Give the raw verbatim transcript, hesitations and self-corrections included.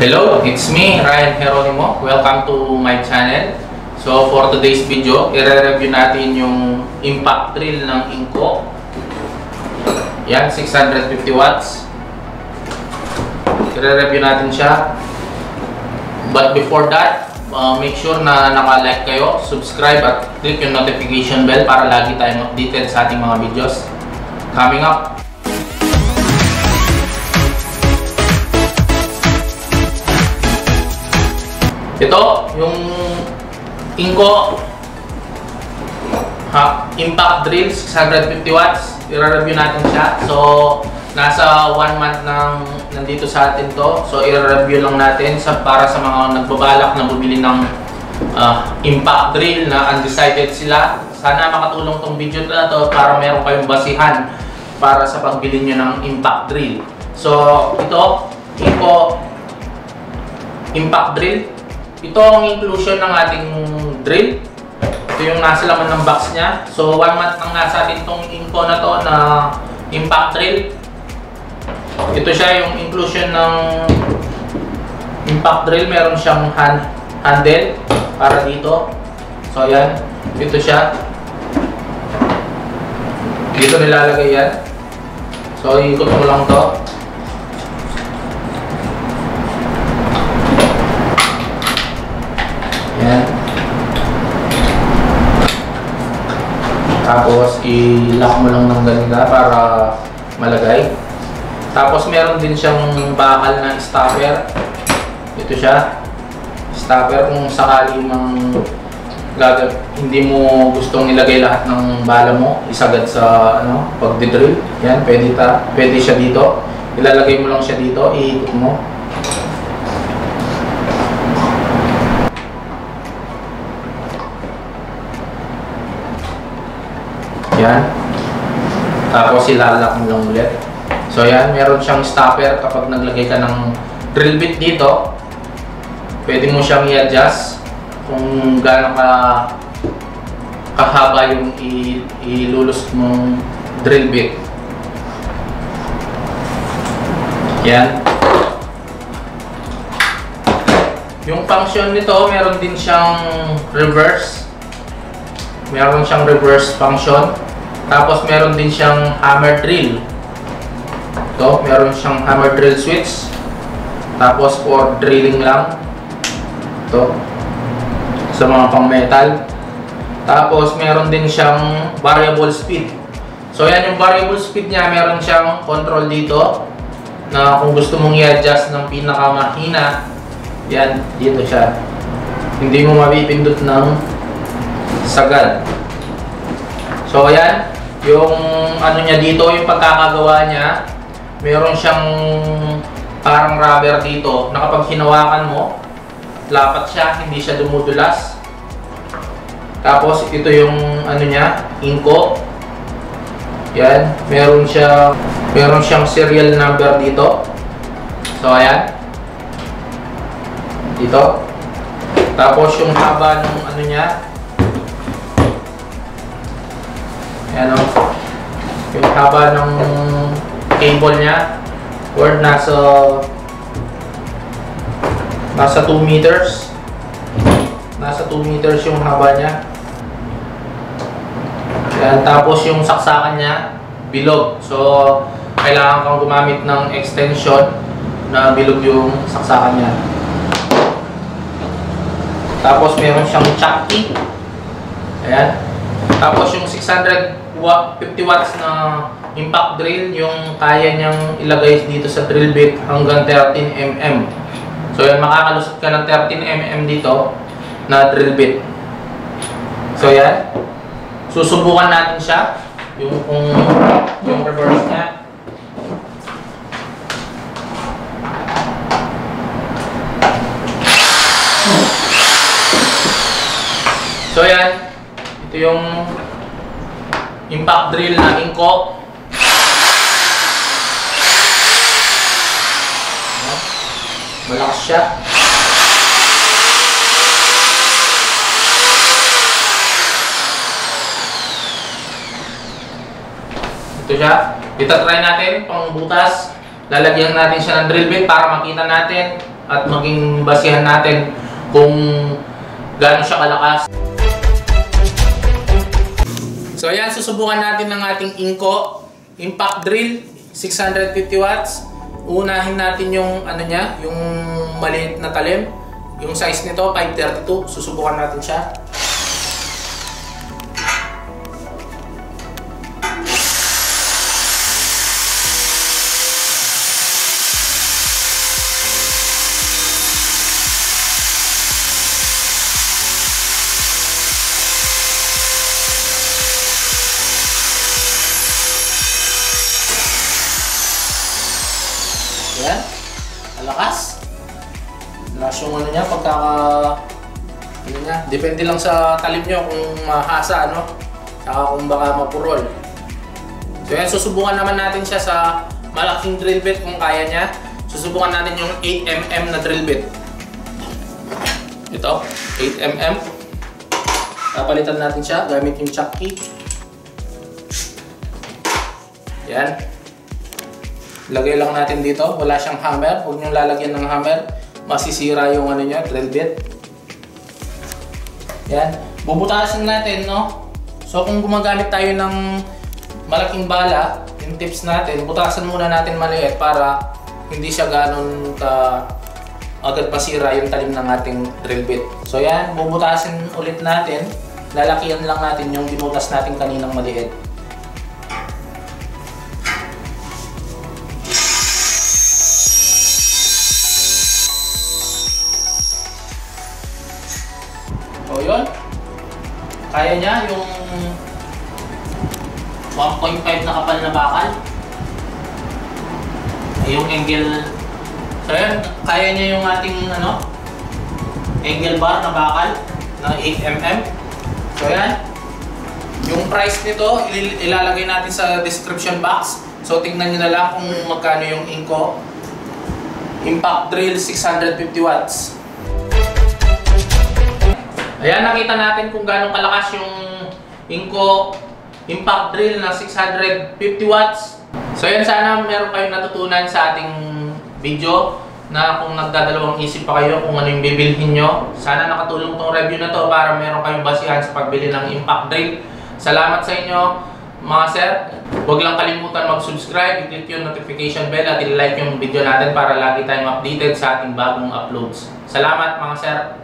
Hello, it's me, Ryan Geronimo. Welcome to my channel. So for today's video, i-review natin yung impact drill ng Inco. Yan, six hundred fifty watts. I-review natin siya. But before that, uh, make sure na naka-like kayo, subscribe at click yung notification bell para lagi tayong updated sa ating mga videos. Coming up. Ito, yung Inco ha, impact drill, six hundred fifty watts. I-review natin siya. So, nasa one month nang nandito sa atin to. So, i-review lang natin sa, para sa mga nagbabalak na bumili ng uh, impact drill na undecided sila. Sana makatulong tong video na to para meron kayong basihan para sa pagbili nyo ng impact drill. So, ito, Inco impact drill. Ito ang inclusion ng ating drill. Ito yung nasa laman ng box niya. So, one month ang nasa atin itong Inco na to na impact drill. Ito siya yung inclusion ng impact drill. Meron siyang hand, handle para dito. So, yan. Ito siya. Dito nilalagay yan. So, ikot mo lang to. Yan. Tapos, i-lock mo lang ng ganda para malagay. Tapos, meron din siyang bakal na stopper. Ito siya. Stopper kung sakali mang gagawin, hindi mo gustong ilagay lahat ng bala mo, isagad sa ano, pagdidrill. Yan, pwede, ta, pwede siya dito. Ilalagay mo lang siya dito, iikot mo. Yan. Tapos ilalak mo lang ulit. So yan, meron siyang stopper kapag naglagay ka ng drill bit dito. Pwede mo siyang i-adjust kung gaano ka kahaba yung ilulus mong drill bit. Yan. Yung function nito, meron din siyang reverse. Meron siyang reverse function. Tapos meron din siyang hammer drill. Ito, meron siyang hammer drill switch. Tapos for drilling lang. Ito. Sa mga pang metal. Tapos meron din siyang variable speed. So yan yung variable speed niya. Meron siyang control dito. Na kung gusto mong i-adjust ng pinakamahina. Yan, dito siya. Hindi mo mapipindot ng sagad. So ayan, yung ano niya dito, yung pagkakagawa niya, meron siyang parang rubber dito na kapag hinawakan mo, lapat siya, hindi siya dumudulas. Tapos ito yung ano niya, Inco. Yan, meron siya meron siyang serial number dito. So ayan. Dito. Tapos yung haba ng ano niya, ayan o, yung haba ng cable niya, or nasa nasa two meters. Nasa two meters yung haba niya. Ayan, tapos yung saksakan niya, bilog. So, kailangan kang gumamit ng extension na bilog yung saksakan niya. Tapos meron siyang chock key. Ayan. Tapos yung six hundred fifty watts na impact drill, yung kaya niyang ilagay dito sa drill bit hanggang thirteen millimeters. So yan, makakalusot ka ng thirteen millimeters dito na drill bit. So yan, susubukan natin siya, yung kung yung reverse niya. So yan, ito yung impact drill na Inco. Malakas siya. Ito siya. Ito try natin pang butas. lalagyan natin siya ng drill bit para makita natin at maging basihan natin kung gaano siya kalakas. So ayan, susubukan natin ng ating Inco impact drill six hundred fifty watts. Unahin natin yung ano niya, yung maliit na talim. Yung size nito five thirty-two. Susubukan natin siya. Ayan, malakas. Malakas yung ano niya, pagkaka... Ano niya, depende lang sa talim nyo kung mahasa, ano? Saka kung baka mapurol. So yan, susubukan naman natin siya sa malaking drill bit kung kaya niya. Susubukan natin yung eight millimeter na drill bit. Ito, eight millimeter. Napalitan natin siya gamit yung chuck key. Yan. Lagay lang natin dito, wala siyang hammer. Huwag niyong lalagyan ng hammer, masisira yung ano niya, drill bit. Yan, bubutasin natin, no? So kung gumagamit tayo ng malaking bala, yung tips natin, butasan muna natin maliit para hindi siya ganon ka agad masira yung talim ng ating drill bit. So yan, bubutasin ulit natin. Lalakihan lang natin yung binutas natin kaninang maliit. So yun, kaya niya yung one point five na kapal na bakal. Yung angle, so yun, kaya niya yung ating ano, angle bar na bakal na eight millimeter. So yan, yung price nito il ilalagay natin sa description box. So tingnan nyo na lang kung magkano yung Inco impact drill six hundred fifty watts. Ayan, nakita natin kung gaano kalakas yung Inco impact drill na six hundred fifty watts. So ayan, sana meron kayong natutunan sa ating video na kung nagdadalawang isip pa kayo kung ano yung bibilhin nyo. Sana nakatulong tong review na to para meron kayong basihan sa pagbili ng impact drill. Salamat sa inyo mga sir. Huwag lang kalimutan mag-subscribe, i-click yung notification bell at i-like yung video natin para lagi tayong updated sa ating bagong uploads. Salamat mga sir.